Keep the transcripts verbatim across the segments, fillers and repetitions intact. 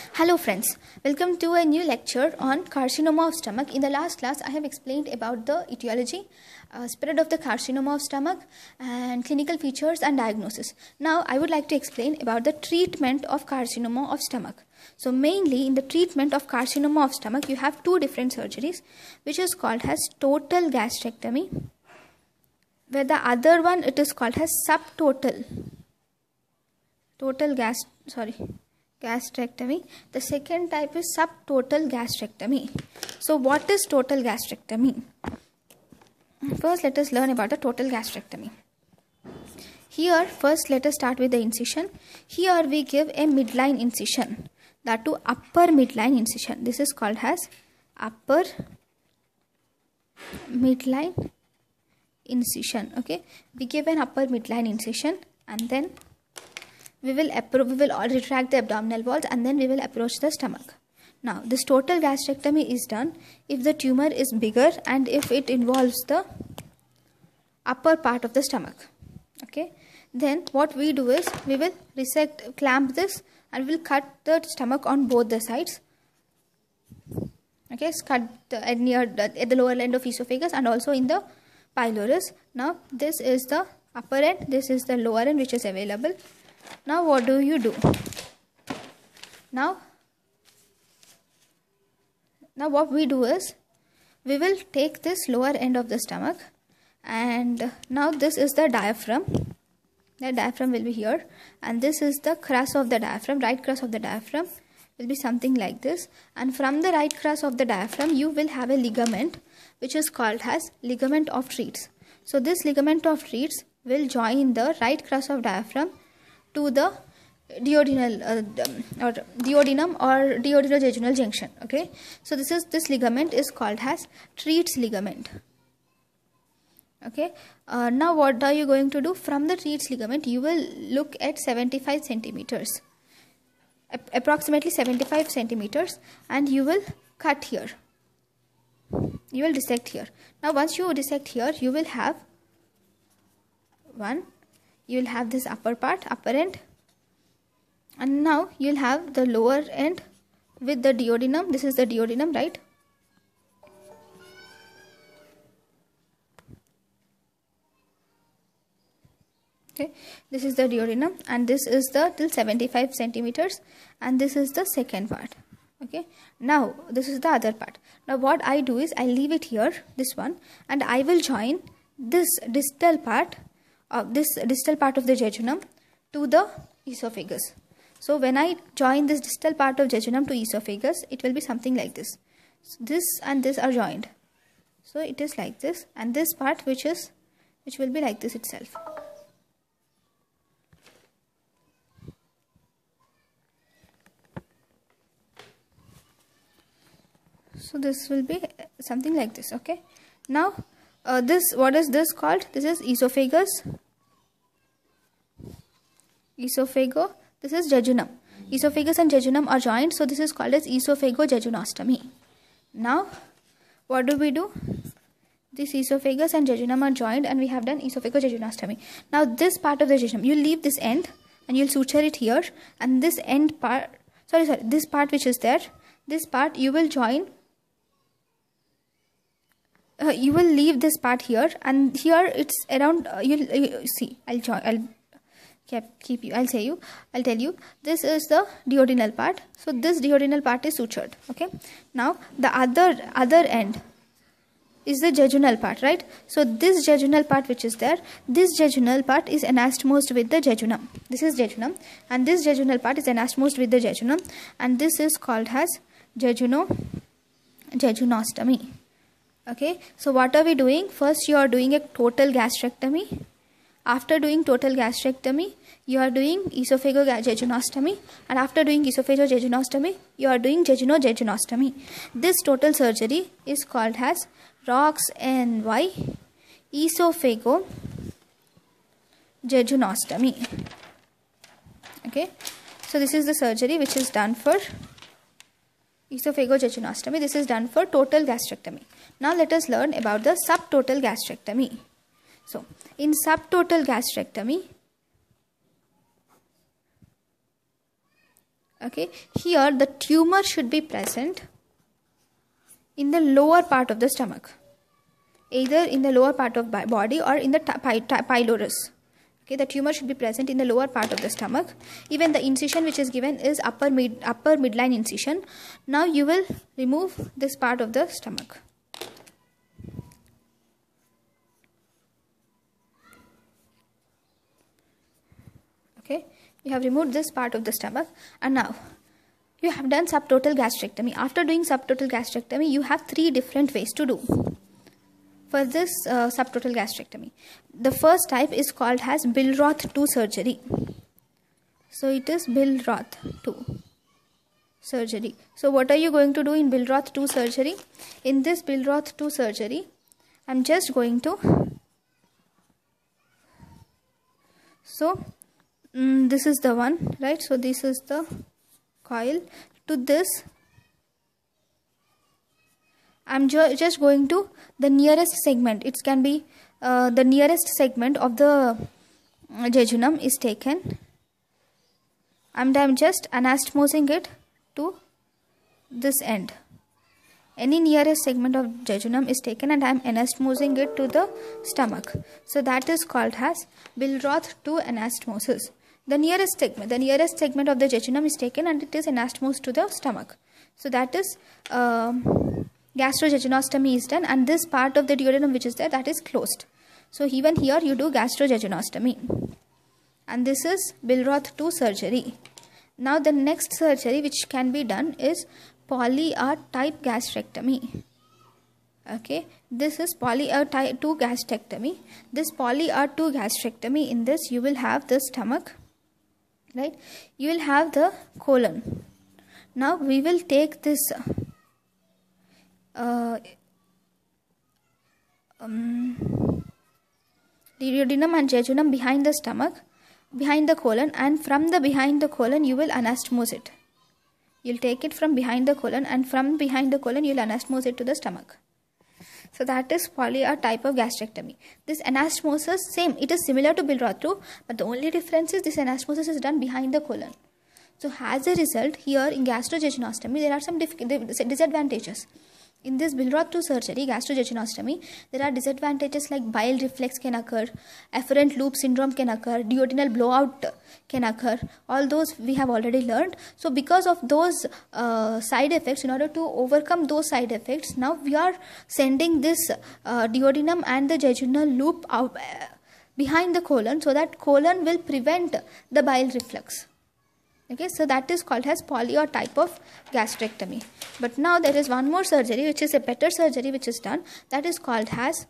Hello friends, welcome to a new lecture on carcinoma of stomach. In the last class, I have explained about the etiology, uh, spread of the carcinoma of stomach and clinical features and diagnosis. Now, I would like to explain about the treatment of carcinoma of stomach. So, mainly in the treatment of carcinoma of stomach, you have two different surgeries, which is called as total gastrectomy, where the other one it is called as subtotal. Total gas, sorry. Gastrectomy. The second type is subtotal gastrectomy. So what is total gastrectomy? First let us learn about the total gastrectomy. Here first let us start with the incision. Here we give a midline incision, that to upper midline incision. This is called as upper midline incision. Okay, we give an upper midline incision and then we will we will all retract the abdominal walls and then we will approach the stomach. Now this total gastrectomy is done if the tumor is bigger and if it involves the upper part of the stomach. Okay, then what we do is we will resect, clamp this and we will cut the stomach on both the sides. Okay, cut the, at near the, at the lower end of esophagus and also in the pylorus. Now this is the upper end, this is the lower end which is available. Now what do you do? Now, now what we do is, we will take this lower end of the stomach and now this is the diaphragm. The diaphragm will be here and this is the crus of the diaphragm, right crus of the diaphragm will be something like this, and from the right crus of the diaphragm you will have a ligament which is called as ligament of Treats. So this ligament of Treats will join the right crus of diaphragm to the duodenal uh, or duodenum or duodenojejunal junction. Okay, so this is this ligament is called as Treats ligament. Okay, uh, now what are you going to do? From the Treats ligament you will look at seventy-five centimeters, approximately seventy-five centimeters, and you will cut here. You will dissect here. Now once you dissect here, you will have one. You will have this upper part, upper end, and now you will have the lower end with the duodenum. This is the duodenum, right? Okay, this is the duodenum and this is the till seventy-five centimeters and this is the second part. Okay, now this is the other part. Now what I do is I leave it here, this one, and I will join this distal part of this distal part of the jejunum to the esophagus. So when I join this distal part of jejunum to esophagus, it will be something like this. So this and this are joined. So it is like this, and this part which is which will be like this itself. So this will be something like this. Okay. Now uh, this, what is this called? This is esophagus. Esophago. This is jejunum. Esophagus and jejunum are joined. So this is called as esophagojejunostomy. Now what do we do? This esophagus and jejunum are joined and we have done esophagojejunostomy. Now this part of the jejunum, you leave this end and you'll suture it here, and this end part, sorry, sorry, this part which is there, this part you will join. Uh, you will leave this part here, and here it's around. Uh, you'll you, see. I'll join. I'll keep keep you. I'll say you. I'll tell you. This is the duodenal part. So this duodenal part is sutured. Okay. Now the other other end is the jejunal part, right? So this jejunal part which is there, this jejunal part is anastomosed with the jejunum. This is jejunum, and this jejunal part is anastomosed with the jejunum, and this is called as jejuno jejunostomy. Okay, so what are we doing? First you are doing a total gastrectomy. After doing total gastrectomy, you are doing esophagojejunostomy, and after doing esophagojejunostomy, you are doing jejunojejunostomy. This total surgery is called as R O X N Y esophagojejunostomy. Okay, so this is the surgery which is done for esophagojejunostomy. This is done for total gastrectomy. Now let us learn about the subtotal gastrectomy. So in subtotal gastrectomy, Okay, here the tumor should be present in the lower part of the stomach, either in the lower part of body or in the pylorus. Okay, the tumor should be present in the lower part of the stomach. Even the incision which is given is upper mid upper midline incision. Now you will remove this part of the stomach. Okay, you have removed this part of the stomach, and now you have done subtotal gastrectomy. After doing subtotal gastrectomy, you have three different ways to do for this uh, subtotal gastrectomy. The first type is called as Billroth two surgery. So it is Billroth two surgery. So what are you going to do in Billroth two surgery? In this Billroth two surgery, I'm just going to, so mm, this is the one, right? So this is the coil. To this, I'm ju just going to the nearest segment. It can be uh, the nearest segment of the jejunum is taken, and I'm just anastomosing it to this end. Any nearest segment of jejunum is taken and I'm anastomosing it to the stomach. So that is called as Billroth two anastomosis. The nearest segment, the nearest segment of the jejunum is taken and it is anastomosed to the stomach. So that is um, gastrojejunostomy is done, and this part of the duodenum which is there, that is closed. So even here you do gastrojejunostomy, and this is Billroth two surgery. Now the next surgery which can be done is poly-R type gastrectomy. Okay, this is poly-R type two gastrectomy. This poly-R two gastrectomy, in this you will have the stomach, right? You will have the colon. Now we will take this uh, um, duodenum and jejunum behind the stomach, behind the colon, and from the behind the colon you will anastomose it. You'll take it from behind the colon, and from behind the colon you'll anastomose it to the stomach. So that is poly-R type of gastrectomy. This anastomosis, same, it is similar to Billroth two, but the only difference is this anastomosis is done behind the colon. So as a result, here in gastrojejunostomy there are some disadvantages. In this Billroth two surgery, gastrojejunostomy, there are disadvantages like bile reflux can occur, afferent loop syndrome can occur, duodenal blowout can occur. All those we have already learned. So because of those uh, side effects, in order to overcome those side effects, now we are sending this uh, duodenum and the jejunal loop out, uh, behind the colon, so that colon will prevent the bile reflux. Okay, so that is called as poly-R type of gastrectomy. But now there is one more surgery which is a better surgery which is done, that is called as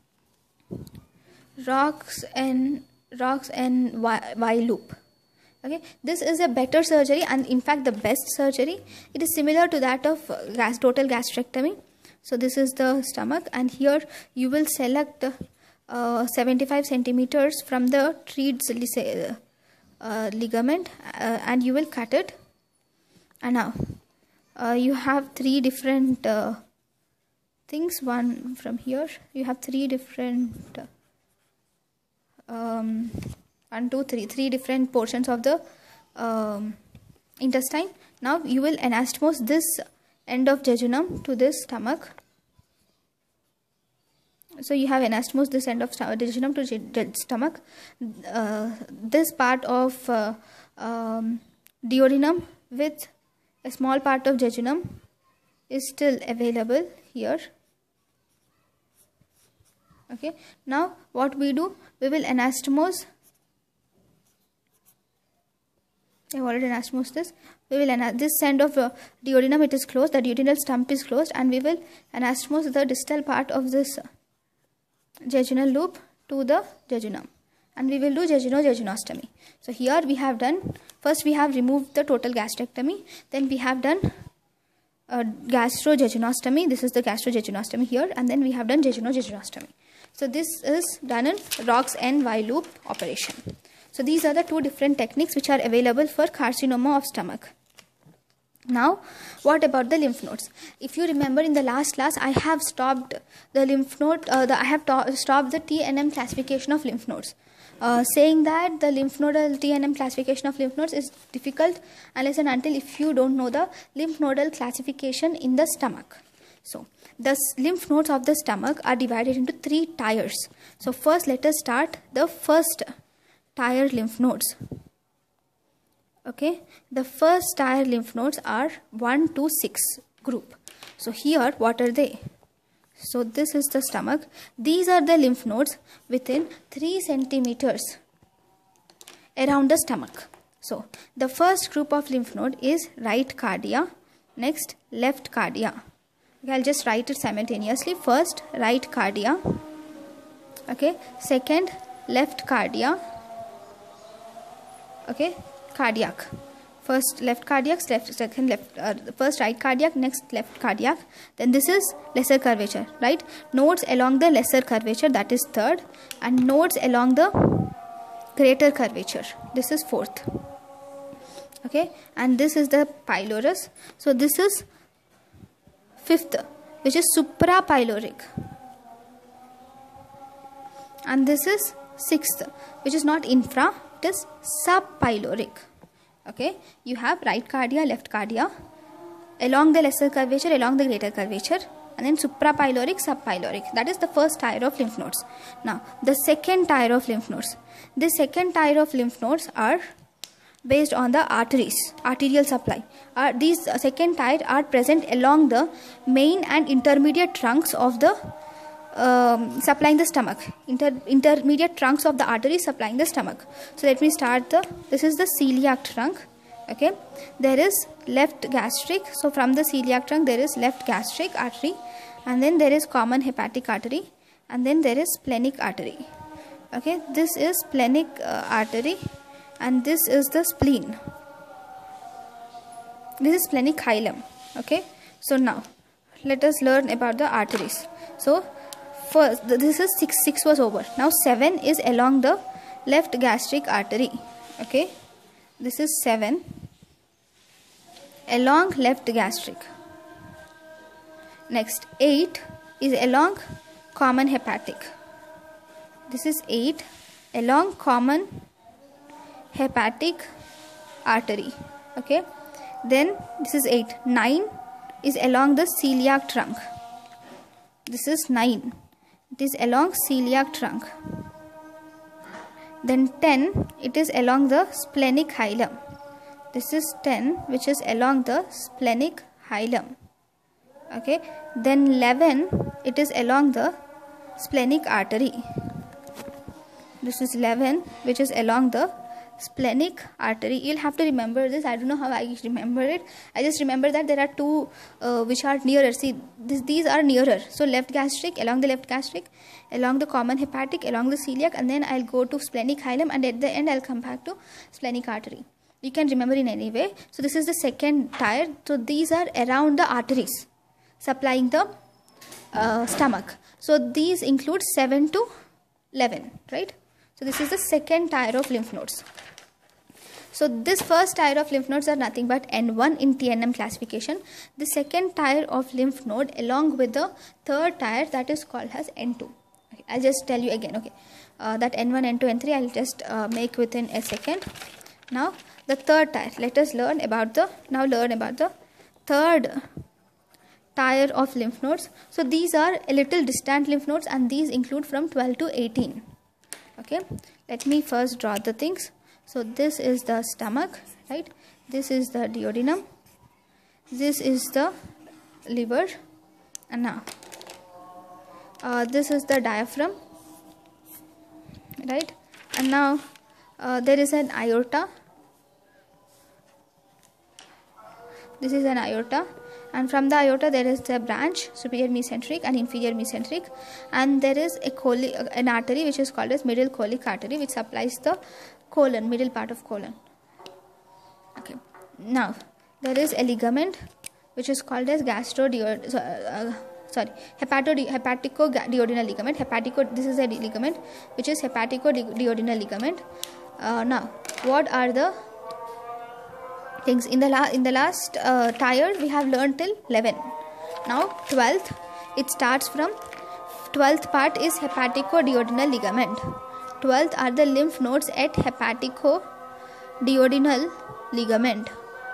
Rocks and Rocks and Y loop. Okay, this is a better surgery and in fact the best surgery. It is similar to that of gas total gastrectomy. So this is the stomach, and here you will select uh, seventy-five centimeters from the Tread's Uh, ligament uh, and you will cut it. And now uh, you have three different uh, things. One from here you have three different uh, um, one two three three different portions of the um, intestine. Now you will anastomose this end of jejunum to this stomach. So you have anastomosed this end of jejunum to stomach. Uh, this part of uh, um, duodenum with a small part of jejunum is still available here. Okay. Now what we do? We will anastomose. I have already anastomosed this. We will anastomose this end of uh, duodenum. It is closed. The duodenal stump is closed, and we will anastomose the distal part of this jejunal loop to the jejunum, and we will do jejunojejunostomy. So here we have done, first we have removed the total gastrectomy, then we have done uh, gastrojejunostomy. This is the gastrojejunostomy here, and then we have done jejunojejunostomy. So this is done in Rocks and Y loop operation. So these are the two different techniques which are available for carcinoma of stomach. Now, what about the lymph nodes? If you remember, in the last class, I have stopped the lymph node. Uh, the, I have stopped the T N M classification of lymph nodes. uh, saying that the lymph nodal T N M classification of lymph nodes is difficult unless and until if you don't know the lymph nodal classification in the stomach. So the lymph nodes of the stomach are divided into three tiers. So first let us start the first tier lymph nodes. Okay, the first tier lymph nodes are one to six group. So here what are they? So this is the stomach. These are the lymph nodes within three centimeters around the stomach. So the first group of lymph node is right cardia, next left cardia. Okay, I'll just write it simultaneously. First right cardia, okay, second left cardia, okay, cardiac. First left cardiac, left, second left, uh, first right cardiac, next left cardiac. Then this is lesser curvature, right? Nodes along the lesser curvature, that is third, and nodes along the greater curvature, this is fourth. Okay, and this is the pylorus. So this is fifth, which is suprapyloric, and this is sixth, which is not infra, it is subpyloric. Okay, you have right cardia, left cardia, along the lesser curvature, along the greater curvature, and then suprapyloric, subpyloric. That is the first tier of lymph nodes. Now, the second tier of lymph nodes. The second tier of lymph nodes are based on the arteries, arterial supply. Uh, these uh, second tier are present along the main and intermediate trunks of the um, supplying the stomach. Inter intermediate trunks of the arteries supplying the stomach. So let me start the. This is the celiac trunk. Okay, there is left gastric. So from the celiac trunk there is left gastric artery, and then there is common hepatic artery, and then there is splenic artery. Okay, this is splenic uh, artery, and this is the spleen. This is splenic hilum. Okay, so now let us learn about the arteries. So first, this is six, six was over. Now seven is along the left gastric artery. Okay, this is seven along left gastric. Next, eight is along common hepatic. This is eight along common hepatic artery. Okay, then this is eight. nine is along the celiac trunk. This is nine. It is along celiac trunk. Then ten, it is along the splenic hilum. This is ten, which is along the splenic hilum. Okay, then eleven, it is along the splenic artery. This is eleven, which is along the splenic artery. You'll have to remember this. I don't know how I remember it. I just remember that there are two uh, which are nearer. See, this, these are nearer. So left gastric, along the left gastric, along the common hepatic, along the celiac, and then I'll go to splenic hilum, and at the end I'll come back to splenic artery. You can remember in any way. So this is the second tier. So these are around the arteries supplying the uh, stomach. So these include seven to eleven, right? So this is the second tier of lymph nodes. So this first tier of lymph nodes are nothing but N one in T N M classification. The second tier of lymph node along with the third tier, that is called as N two. Okay, I'll just tell you again. Okay, uh, that N one, N two, N three I'll just uh, make within a second. Now the third tier. Let us learn about the now learn about the third tier of lymph nodes. So these are a little distant lymph nodes, and these include from twelve to eighteen. Okay, let me first draw the things. So this is the stomach, right? This is the duodenum. This is the liver, and now uh, this is the diaphragm, right? And now uh, there is an aorta. This is an aorta, and from the aorta there is a branch, superior mesenteric and inferior mesenteric, and there is a colic, an artery which is called as middle colic artery, which supplies the colon, middle part of colon. Okay, now there is a ligament which is called as gastro uh, uh, sorry hepato hepatico duodenal ligament. Hepatico, this is a ligament which is hepatico duodenal ligament. Uh, now what are the things in the la in the last uh, tier? We have learned till eleven. Now twelfth, it starts from twelfth part is hepatico duodenal ligament. twelfth are the lymph nodes at hepatico-duodenal ligament.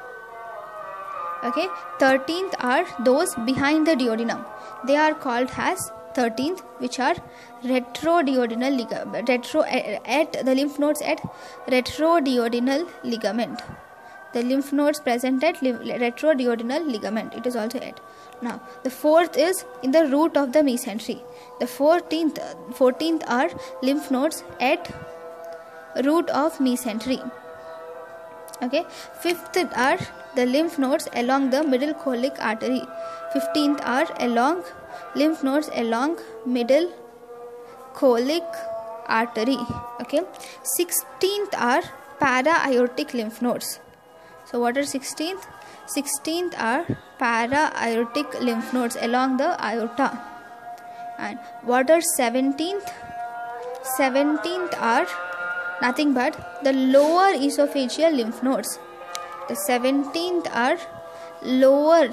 Okay, thirteenth are those behind the duodenum. They are called as thirteenth, which are retroduodenal ligament. Retro at the lymph nodes at retroduodenal ligament. The lymph nodes present at retroduodenal ligament. It is also at. Now, the fourth is in the root of the mesentery. The fourteenth, fourteenth are lymph nodes at root of mesentery. Okay. Fifth are the lymph nodes along the middle colic artery. Fifteenth are along lymph nodes along middle colic artery. Okay. Sixteenth are para-aortic lymph nodes. So what are sixteenth? sixteenth are para-aortic lymph nodes along the aorta. And what are seventeenth? seventeenth are nothing but the lower esophageal lymph nodes. The seventeenth are lower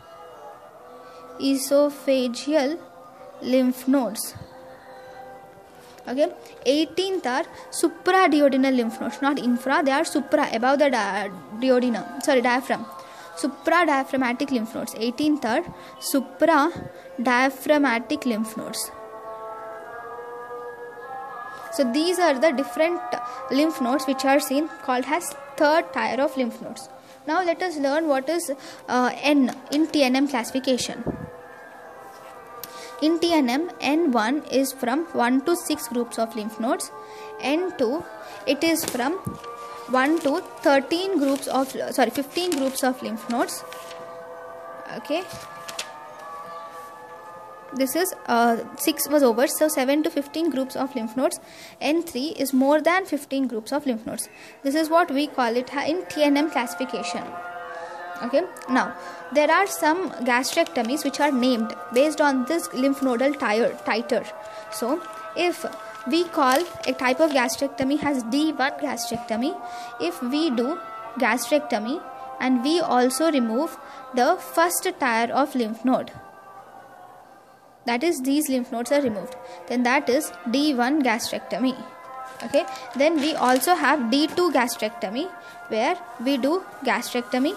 esophageal lymph nodes. Okay. eighteenth are supraduodenal lymph nodes, not infra, they are supra, above the di duodenum, sorry, diaphragm. Supradiaphragmatic lymph nodes. eighteenth are supradiaphragmatic lymph nodes. So these are the different lymph nodes which are seen, called as third tier of lymph nodes. Now let us learn what is uh, N in T N M classification. In T N M, N one is from one to six groups of lymph nodes. N two, it is from one to thirteen groups of, sorry, fifteen groups of lymph nodes. Okay. This is uh, six was over, so seven to fifteen groups of lymph nodes. N three is more than fifteen groups of lymph nodes. This is what we call it in T N M classification. Okay. Now, there are some gastrectomies which are named based on this lymph nodal titer. So, if we call a type of gastrectomy as D one gastrectomy, if we do gastrectomy and we also remove the first tier of lymph node, that is, these lymph nodes are removed, then that is D one gastrectomy. Okay. Then we also have D two gastrectomy, where we do gastrectomy,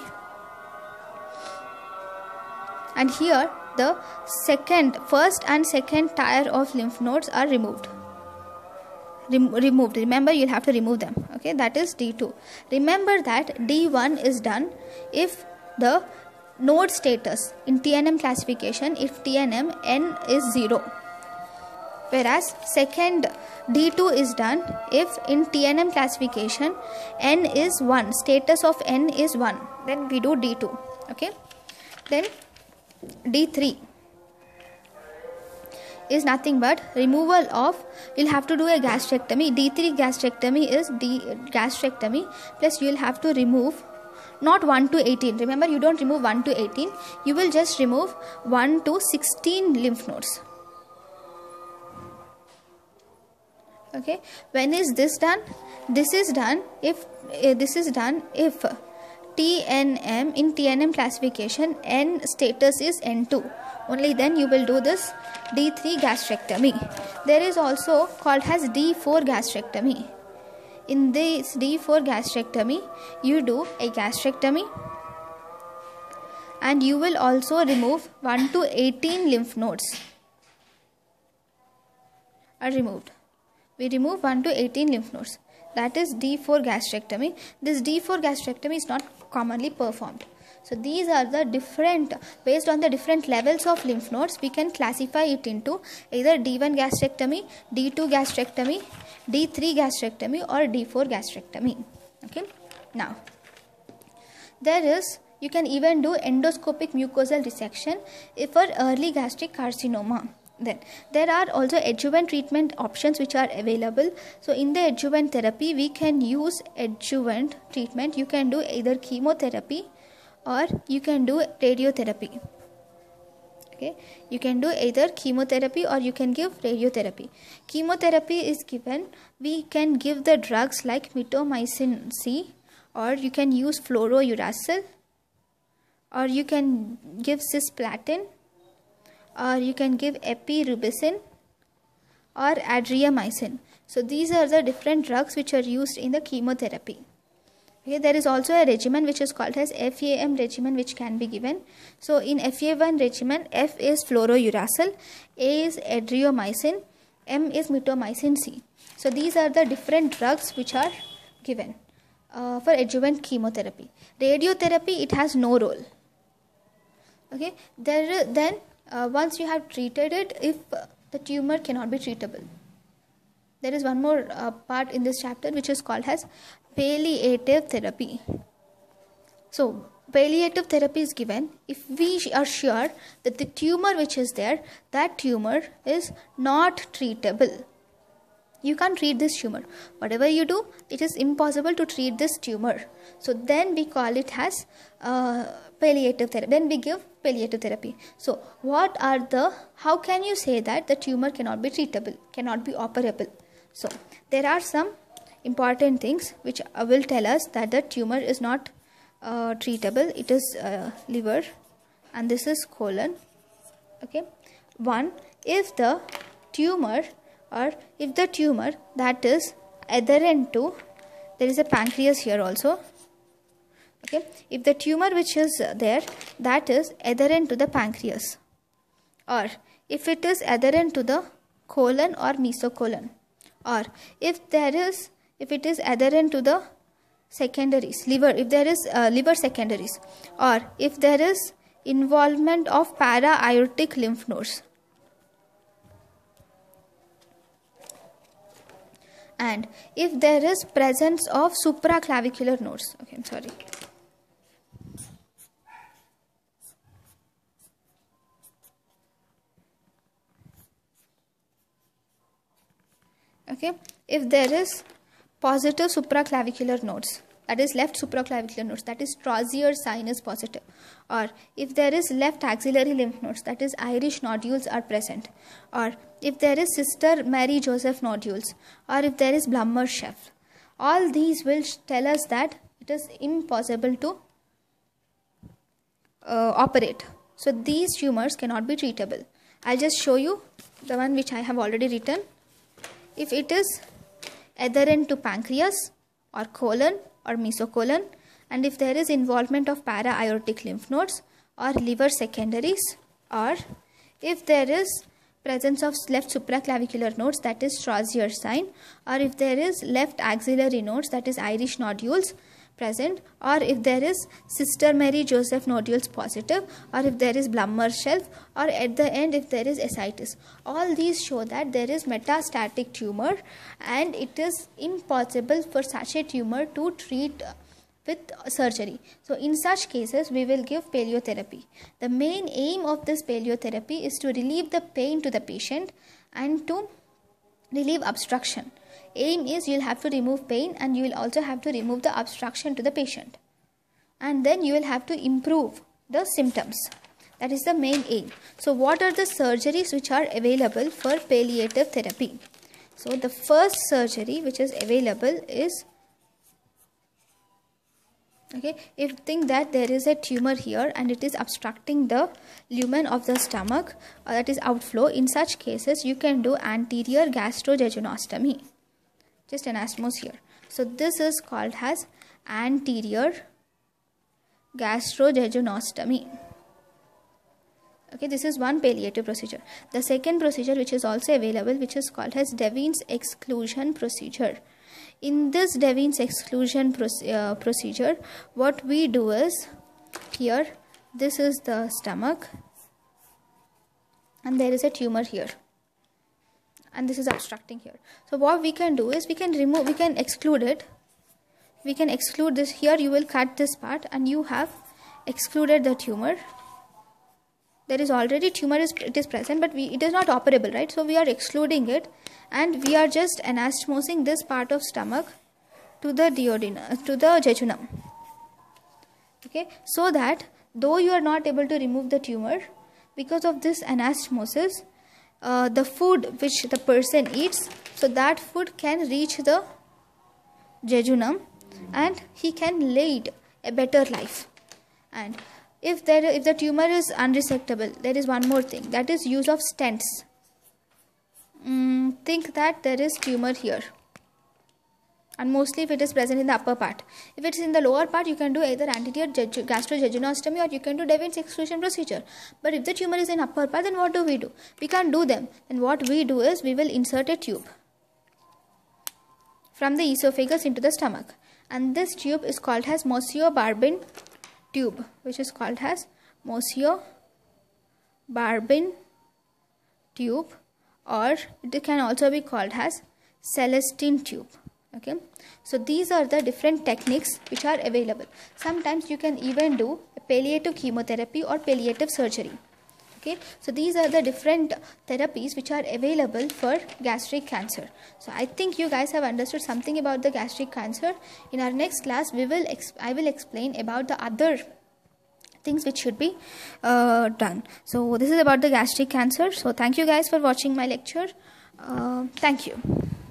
and here the second, first and second tier of lymph nodes are removed. Rem removed. Remember, you'll have to remove them. Okay, that is D two. Remember that D one is done if the node status in T N M classification, if T N M N is zero, whereas second D two is done if in T N M classification N is one, status of N is one, then we do D two. Okay. Then D three is nothing but removal of, you'll have to do a gastrectomy. D three gastrectomy is D gastrectomy plus you'll have to remove not one to eighteen. Remember, you don't remove one to eighteen. You will just remove one to sixteen lymph nodes. Okay. When is this done? This is done if uh, this is done if T N M in T N M classification N status is N two. Only then you will do this D three gastrectomy. There is also called as D four gastrectomy. In this D four gastrectomy, you do a gastrectomy and you will also remove one to eighteen lymph nodes are removed. We remove one to eighteen lymph nodes. That is D four gastrectomy. This D four gastrectomy is not commonly performed. So these are the different, based on the different levels of lymph nodes, we can classify it into either D one gastrectomy, D two gastrectomy, D three gastrectomy or D four gastrectomy. Okay. Now, there is, you can even do endoscopic mucosal resection for early gastric carcinoma. Then there are also adjuvant treatment options which are available. So in the adjuvant therapy, we can use adjuvant treatment. You can do either chemotherapy or you can do radiotherapy. Okay, you can do either chemotherapy or you can give radiotherapy. Chemotherapy is given, we can give the drugs like mitomycin C, or you can use fluorouracil, or you can give cisplatin, or you can give epirubicin or adriamycin. So these are the different drugs which are used in the chemotherapy. Okay, there is also a regimen which is called as F A M regimen which can be given. So in F A one regimen, F is fluorouracil, A is adriamycin, M is mitomycin C. So these are the different drugs which are given uh, for adjuvant chemotherapy. Radiotherapy, it has no role. Okay, there then uh, once you have treated it, if uh, the tumor cannot be treatable. There is one more uh, part in this chapter which is called as palliative therapy. So palliative therapy is given if we are sure that the tumor which is there, that tumor is not treatable. You can't treat this tumor. Whatever you do, it is impossible to treat this tumor. So then we call it as uh, palliative therapy. Then we give palliative therapy. So what are the, how can you say that the tumor cannot be treatable, cannot be operable? So there are some important things which will tell us that the tumor is not uh, treatable. It is uh, liver and this is colon. Okay. One, if the tumor or if the tumor that is adherent to, there is a pancreas here also. Okay. If the tumor which is there that is adherent to the pancreas, or if it is adherent to the colon or mesocolon, or if there is if it is adherent to the secondaries, liver, if there is uh, liver secondaries, or if there is involvement of para-aortic lymph nodes, and if there is presence of supraclavicular nodes. Okay, I'm sorry. Okay, if there is positive supraclavicular nodes, that is left supraclavicular nodes, that is Trozier sign is positive, or if there is left axillary lymph nodes, that is Irish nodules are present, or if there is Sister Mary Joseph nodules, or if there is Blummer Sheff, all these will tell us that it is impossible to uh, operate. So these tumors cannot be treatable. I'll just show you the one which I have already written. If it is adherent to pancreas or colon or mesocolon, and if there is involvement of para-aortic lymph nodes or liver secondaries, or if there is presence of left supraclavicular nodes, that is Trozier sign, or if there is left axillary nodes, that is Irish nodules present, or if there is Sister Mary Joseph nodules positive, or if there is Blummer Sheff, or at the end if there is ascites. All these show that there is metastatic tumor and it is impossible for such a tumor to treat with surgery. So in such cases we will give paleotherapy. The main aim of this paleotherapy is to relieve the pain to the patient and to relieve obstruction. Aim is you will have to remove pain and you will also have to remove the obstruction to the patient, and then you will have to improve the symptoms. That is the main aim. So what are the surgeries which are available for palliative therapy? So the first surgery which is available is, okay, if you think that there is a tumor here and it is obstructing the lumen of the stomach, uh, that is outflow, in such cases you can do anterior gastrojejunostomy. Just anastomose here. So this is called as anterior gastrojejunostomy. Okay, this is one palliative procedure. The second procedure which is also available, which is called as Devin's exclusion procedure. In this Devin's exclusion proce uh, procedure, what we do is, here, this is the stomach and there is a tumor here, and this is obstructing here. So what we can do is we can remove, we can exclude it. We can exclude this. Here you will cut this part and you have excluded the tumor. There is already tumor is it is present, but we, it is not operable, right? So we are excluding it and we are just anastomosing this part of stomach to the duodenum, to the jejunum. Okay, so that though you are not able to remove the tumor, because of this anastomosis, Uh, the food which the person eats, so that food can reach the jejunum and he can lead a better life. And if there if the tumor is unresectable, there is one more thing, that is use of stents. mm, think that there is tumor here, and mostly if it is present in the upper part. If it is in the lower part, you can do either anterior gastrojejunostomy or you can do Da Vinci exclusion procedure. But if the tumor is in upper part, then what do we do? We can't do them. Then what we do is we will insert a tube from the esophagus into the stomach, and this tube is called as Mosio-Barbin tube, which is called as Mosio-Barbin tube, or it can also be called as Celestine tube. Okay, so these are the different techniques which are available. Sometimes you can even do palliative chemotherapy or palliative surgery. Okay, so these are the different therapies which are available for gastric cancer. So I think you guys have understood something about the gastric cancer. In our next class, we will I will explain about the other things which should be uh, done. So this is about the gastric cancer. So thank you guys for watching my lecture. Uh, thank you.